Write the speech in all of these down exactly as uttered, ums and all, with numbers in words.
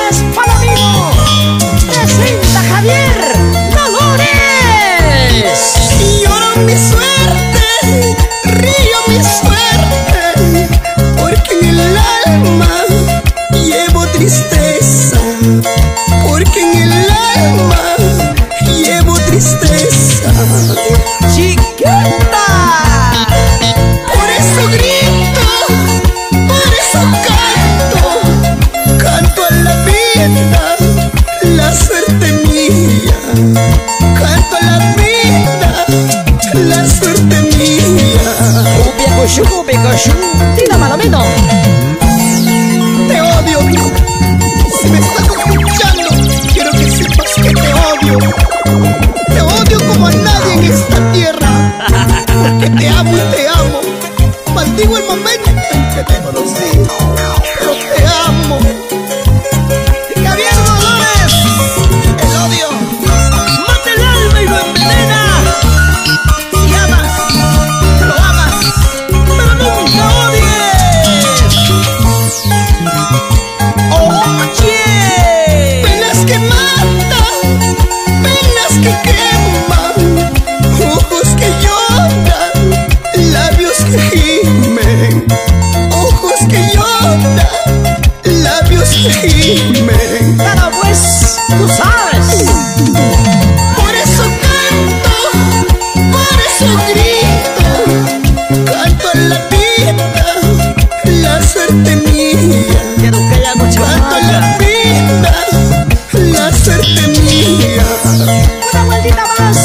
más Palomino. Presenta Javier Dolores. Lloro mi suerte, río mi suerte, porque en el alma llevo tristeza, porque en el alma llevo tristeza. Chiquita. Por eso grito, por eso canto, canto a la vida, la suerte mía. Canto a la vida, la suerte mía. Cumbia cochú, cumbia cochú. Tira Palomino. Te odio, si me estás escuchando, quiero que sepas que te odio. Te odio como a nadie en esta tierra, porque te amo y te amo. Maldigo el momento en que te conocí, pero te amo. Javier Dolores, el odio mata el alma y lo envenena. Si amas, lo amas, pero nunca odies. Oye, penas que matan, penas que queman, ojos que lloran, labios que gimen, ojos que lloran, labios que gimen. Pero pues, tú sabes. Por eso canto, por eso grito, canto a la vida, la suerte mía. Quiero que haya mucha Canto a la manga. vida, la suerte mía. Una vueltita más.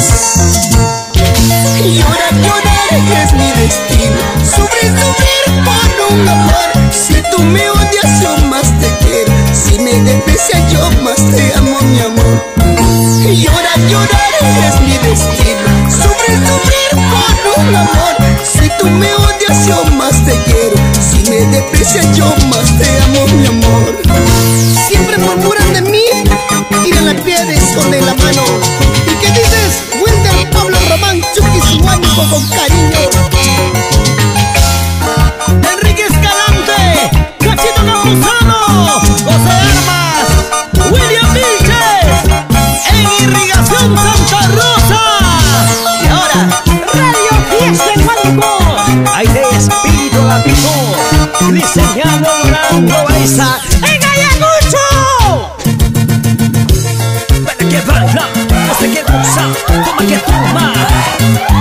Llorar, llorar es mi destino, sufrir, sufrir por un amor. Si tú me odias yo más te quiero, si me desprecias yo más te amo, mi amor. Llorar, llorar es mi destino, sufrir, sufrir por un amor. Si tú me odias yo más te quiero, si me desprecias yo más te amo, mi amor. Siempre murmuran de mí, tiran la piedra y esconden la mano. ¿Y qué dices? Wilder, Pablo, Román, Chucky, Suánico con cariño. Enrique Escalante, Cachito Campuzano, José Armas, William Vilches, en Irrigación Santa Rosa. Y ahora, Radio Fiesta en Huánuco. Aire Espíritu Latino, diseñado Durango Baiza. ¡En Ayacucho! Para que baila, hasta que goza, toma que fuma.